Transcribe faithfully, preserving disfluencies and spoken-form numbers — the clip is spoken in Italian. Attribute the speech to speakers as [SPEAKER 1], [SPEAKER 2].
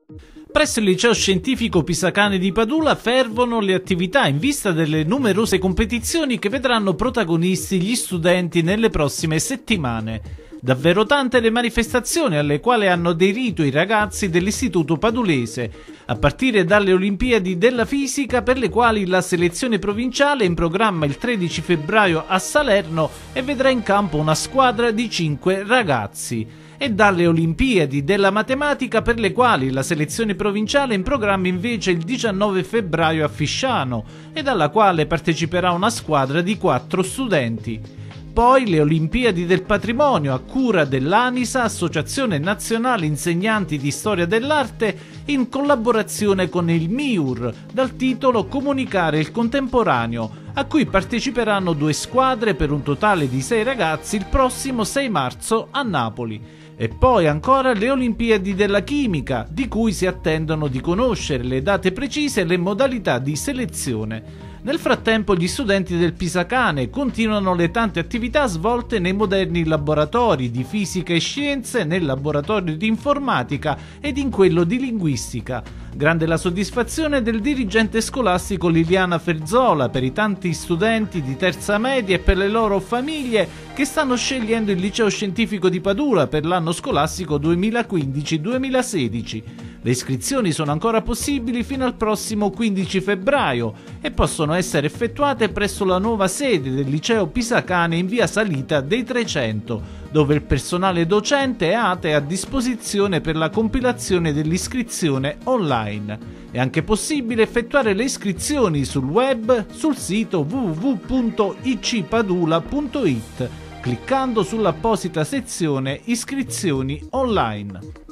[SPEAKER 1] Presso il liceo scientifico Pisacane di Padula fervono le attività in vista delle numerose competizioni che vedranno protagonisti gli studenti nelle prossime settimane. Davvero tante le manifestazioni alle quali hanno aderito i ragazzi dell'istituto padulese, a partire dalle Olimpiadi della Fisica, per le quali la selezione provinciale è in programma il tredici febbraio a Salerno e vedrà in campo una squadra di cinque ragazzi, e dalle Olimpiadi della Matematica, per le quali la selezione provinciale è in programma invece il diciannove febbraio a Fisciano e dalla quale parteciperà una squadra di quattro studenti. Poi le Olimpiadi del Patrimonio a cura dell'ANISA, Associazione Nazionale Insegnanti di Storia dell'Arte, in collaborazione con il MIUR, dal titolo Comunicare il contemporaneo, a cui parteciperanno due squadre per un totale di sei ragazzi il prossimo sei marzo a Napoli. E poi ancora le Olimpiadi della Chimica, di cui si attendono di conoscere le date precise e le modalità di selezione. Nel frattempo gli studenti del Pisacane continuano le tante attività svolte nei moderni laboratori di fisica e scienze, nel laboratorio di informatica ed in quello di linguistica. Grande la soddisfazione del dirigente scolastico Liliana Ferzola per i tanti studenti di terza media e per le loro famiglie che stanno scegliendo il liceo scientifico di Padula per l'anno scolastico duemilaquindici duemilasedici. Le iscrizioni sono ancora possibili fino al prossimo quindici febbraio e possono essere effettuate presso la nuova sede del liceo Pisacane in via Salita dei trecento, dove il personale docente e A T E è a disposizione per la compilazione dell'iscrizione online. È anche possibile effettuare le iscrizioni sul web sul sito w w w punto i c padula punto it cliccando sull'apposita sezione Iscrizioni online.